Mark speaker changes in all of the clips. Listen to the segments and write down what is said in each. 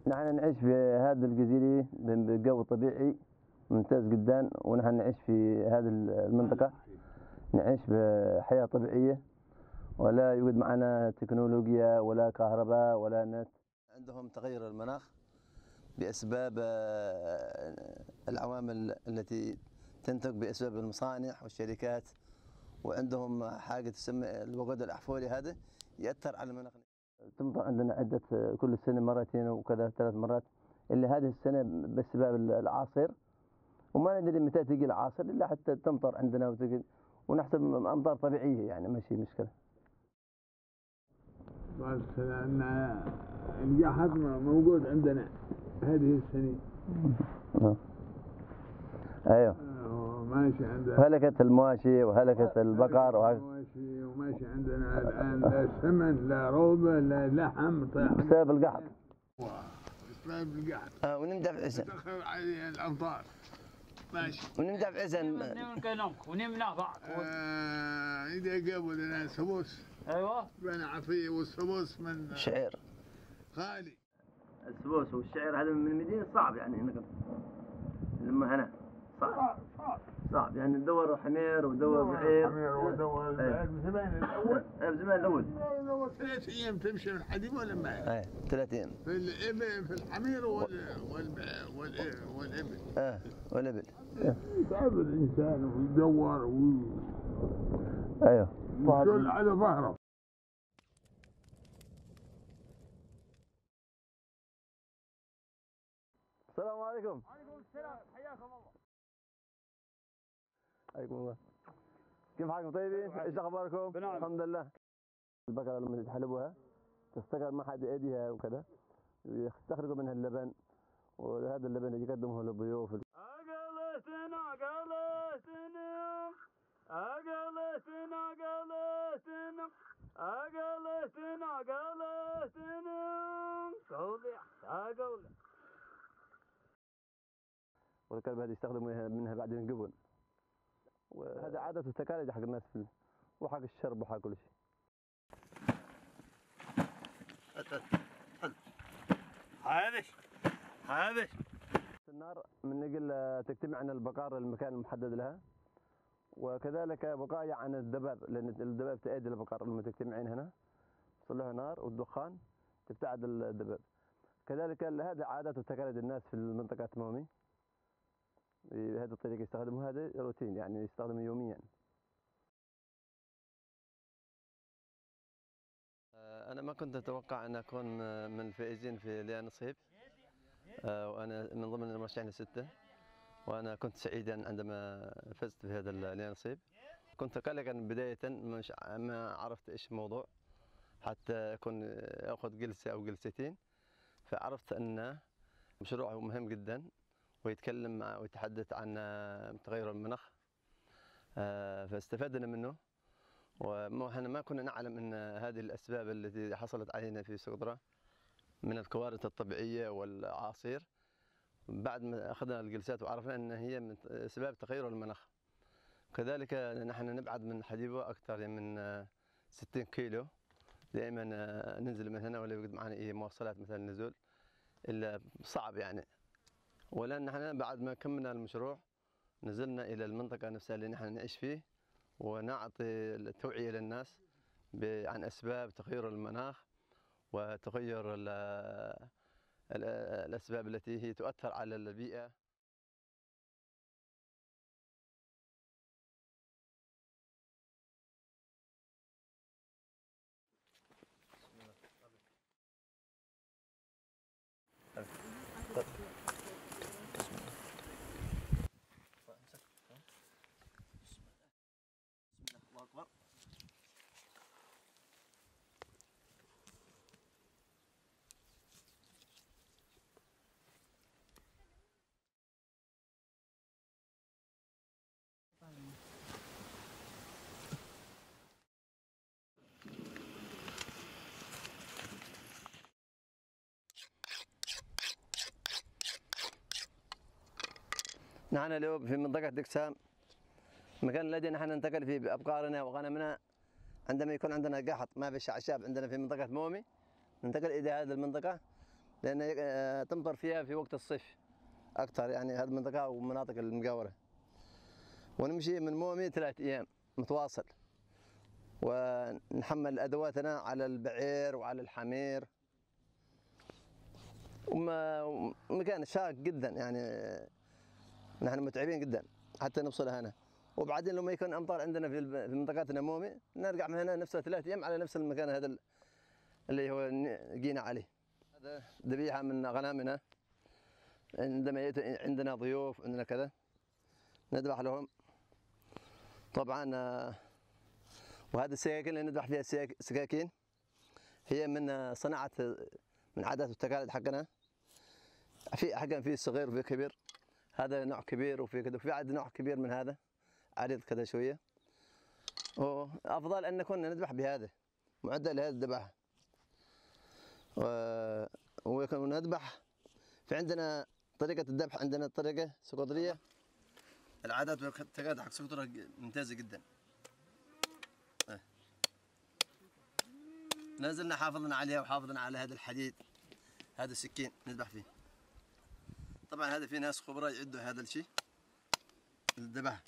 Speaker 1: نحن نعيش في هذا الجزيرة بجو طبيعي ممتاز جدا، ونحن نعيش في هذه المنطقة نعيش بحياة طبيعية، ولا يوجد معنا تكنولوجيا ولا كهرباء ولا نت. عندهم تغير المناخ بأسباب العوامل التي تنتج بأسباب المصانع والشركات، وعندهم حاجة تسمى الوقود الأحفوري، هذا يأثر على المناخ. تمطر عندنا عدة كل سنة مرتين وكذا 3 مرات، اللي هذه السنة بسبب الأعاصير، وما ندري متى تجي الأعاصير إلا حتى تمطر عندنا وتجي، ونحسب أمطار طبيعية يعني ماشي مشكلة.
Speaker 2: بس لأن الجحد موجود عندنا هذه السنة.
Speaker 1: أيوه.
Speaker 2: ماشي عندنا.
Speaker 1: وهلكت المواشي وهلكت البقر
Speaker 2: المواشي وماشي عندنا الآن لا سمن لا روبة لا لحم
Speaker 1: بسبب القحط.
Speaker 2: بسبب القحط.
Speaker 1: ونمدح في عزن.
Speaker 2: تدخل عليه الأمطار. ماشي.
Speaker 1: ونمدح في عزن.
Speaker 3: ونمنا بعض.
Speaker 2: إذا جابوا لنا سبوس.
Speaker 3: أيوه.
Speaker 2: بين عطية والسبوس من.
Speaker 1: شعير.
Speaker 2: غالي.
Speaker 1: السبوس والشعير هذا من المدينة صعب يعني انك لما هنا صعب يعني تدور حمير ودور بعير.
Speaker 2: حمير ودور بعير بزمان الأول.
Speaker 1: بزمان الأول.
Speaker 2: 3 أيام تمشي من الحديد ولا ما؟
Speaker 1: ايه 3 أيام.
Speaker 2: في الإبل في الحمير والإبل.
Speaker 1: والإبل.
Speaker 2: يتعب الإنسان ويدور
Speaker 1: ايوه.
Speaker 2: ويشل على ظهره.
Speaker 1: السلام عليكم.
Speaker 3: وعليكم السلام، حياكم الله.
Speaker 1: حياكم الله. كيف حالكم؟ طيبين؟ ايش اخباركم؟ الحمد لله. البقرة لما يحلبوها تستقر ما حد ايديها وكذا، يستخرجوا منها اللبن، وهذا اللبن يقدمه للضيوف.
Speaker 3: أقلتنا قولي
Speaker 1: والكلب هذه يستخدموا منها بعدين الجبن، وهذا عادة وتقاليد حق الناس وحق الشرب وحق كل شيء.
Speaker 3: هذا
Speaker 1: النار من نقل تجتمع عن البقار المكان المحدد لها، وكذلك بقايا عن الدباب، لأن الدباب تأذي البقر لما تجتمعين هنا يصير لها نار والدخان تبتعد الدباب. كذلك هذا عادات وتقاليد الناس في المنطقة مومي، بهذه الطريقة يستخدموا، هذا روتين يعني يستخدمه يوميا. أنا ما كنت أتوقع أن أكون من الفائزين في ليا نصيب، وأنا من ضمن المرشحين ال6، وأنا كنت سعيدا عندما فزت بهذا ليا نصيب. كنت قلقا بداية، مش ما عرفت إيش الموضوع حتى أكون أخذ جلسة أو جلستين، فعرفت أن مشروع مهم جدا ويتكلم ويتحدث عن تغير المناخ، فاستفدنا منه. ونحن ما كنا نعلم أن هذه الأسباب التي حصلت علينا في سوكوترا من الكوارث الطبيعية والأعاصير، بعد ما أخذنا الجلسات وعرفنا أن هي من أسباب تغير المناخ. كذلك نحن نبعد من حديبة أكثر من 60 كيلو، دائما ننزل من هنا ولا يوجد معنا أي مواصلات مثلا النزول، إلا صعب يعني. ولأن نحن بعد ما كملنا المشروع نزلنا إلى المنطقة نفسها اللي نحن نعيش فيه، ونعطي التوعية للناس عن أسباب تغير المناخ وتغير الأسباب التي هي تؤثر على البيئة. نحن اليوم في منطقة دكسام، مكان الذي نحن ننتقل فيه بأبقارنا وغنمنا عندما يكون عندنا قحط ما في أعشاب عندنا في منطقة مومي، ننتقل إلى هذه المنطقة لأن تمطر فيها في وقت الصيف أكثر، يعني هذه المنطقة والمناطق المجاورة. ونمشي من مومي 3 أيام متواصل، ونحمل أدواتنا على البعير وعلى الحمير، ومكان شاق جدا، يعني نحن متعبين جدا حتى نوصل هنا. وبعدين لما يكون أمطار عندنا في منطقتنا مومي، نرجع من هنا نفس 3 أيام على نفس المكان هذا اللي هو جينا عليه. هذا ذبيحة من غنمنا، عندما يأتي عندنا ضيوف عندنا كذا نذبح لهم طبعا. وهذه السكاكين اللي نذبح فيها سكاكين هي من صناعة، من عادات والتقاليد حقنا. في حقنا في صغير وفي كبير، هذا نوع كبير وفي كذا، وفي عاد نوع كبير من هذا عريض كذا شوية. وأفضل أن نكون نذبح بهذا معدل لهذا الذبح. ويكون نذبح في عندنا طريقة الذبح، عندنا طريقة سقطرية. العادات والتقاليد حق سقطرة ممتازة جدا. لازلنا حافظنا عليها وحافظنا على هذا الحديد، هذا السكين نذبح فيه. طبعا هذا في ناس خبراء يعدوا هذا الشيء للذبح.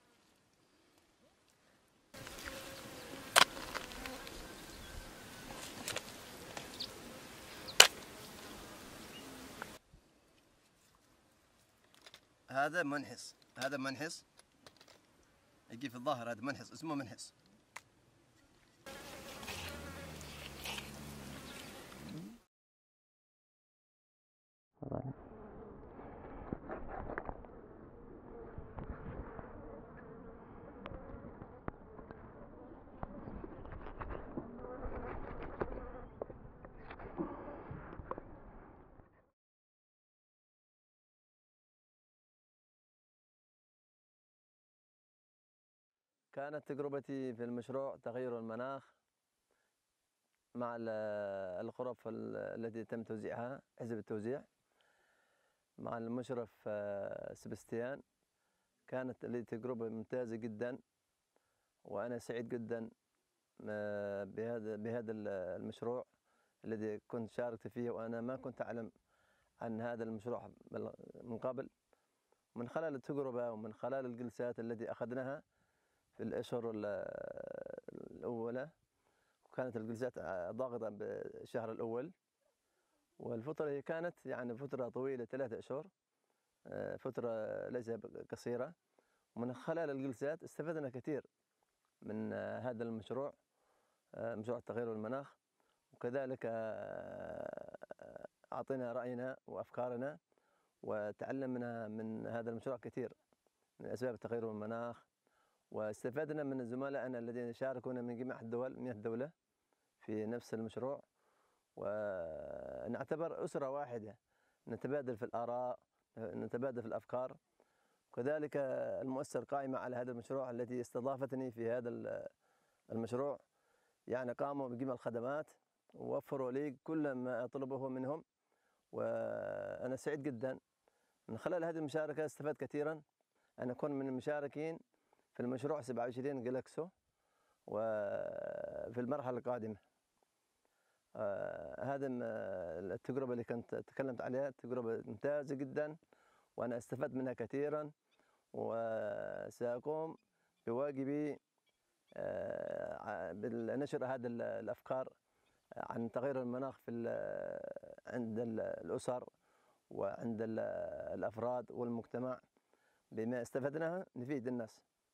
Speaker 1: هذا منحس، هذا منحس يجي في الظهر، هذا منحس اسمه منحس. كانت تجربتي في المشروع تغير المناخ مع الغرف التي تم توزيعها حزب التوزيع مع المشرف سبستيان. كانت لي تجربة ممتازة جدا، وأنا سعيد جدا بهذا المشروع الذي كنت شاركت فيه، وأنا ما كنت أعلم عن هذا المشروع من قبل. من خلال التجربة ومن خلال الجلسات التي أخذناها في الأشهر الأولى، وكانت الجلسات ضاغطة بالشهر الأول، والفترة هي كانت يعني فترة طويلة 3 أشهر، فترة ليس قصيرة. ومن خلال الجلسات استفدنا كثير من هذا المشروع، مشروع التغير والمناخ. وكذلك أعطينا رأينا وأفكارنا، وتعلمنا من هذا المشروع كثير من أسباب التغير والمناخ. واستفدنا من زملائنا الذين شاركونا من جميع الدول، 100 دولة في نفس المشروع، ونعتبر أسرة واحدة، نتبادل في الآراء، نتبادل في الأفكار. وكذلك المؤسسة القائمة على هذا المشروع التي استضافتني في هذا المشروع، يعني قاموا بجميع الخدمات ووفروا لي كل ما أطلبه منهم، وأنا سعيد جدا. من خلال هذه المشاركة استفدت كثيرا أن أكون من المشاركين في المشروع 27 جلاكسو وفي المرحلة القادمة. هذا التجربة اللي كنت تكلمت عليها تجربة ممتازة جدا، وأنا استفدت منها كثيرا، وسأقوم بواجبي بنشر هذه الأفكار عن تغير المناخ عند الأسر وعند الأفراد والمجتمع. بما استفدناها نفيد الناس.